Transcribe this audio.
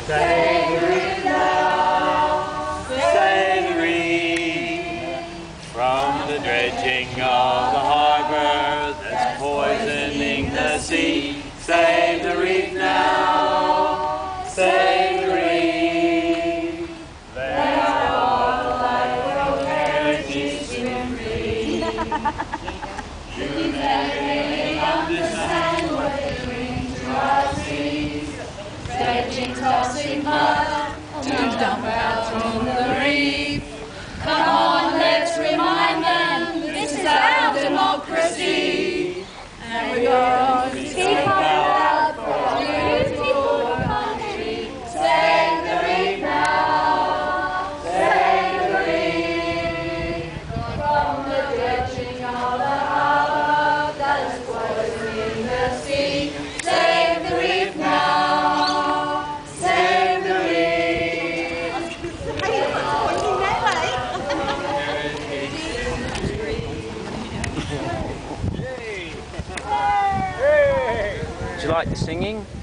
Save the reef now, save the reef from the dredging of the harbor that's poisoning the sea. Save the reef now, save the reef. Let all the life of heritage swim free. You never understand what they bring to our seas. Dredging, tossing mud to dump out from the reef. Come on, let's remind them this is our democracy, and we're going to speak out for our beautiful country. Save the reef now, save the reef from the dredging of the harbour that's poisoning the sea. Save the reef now, save the reef. Do you like the singing?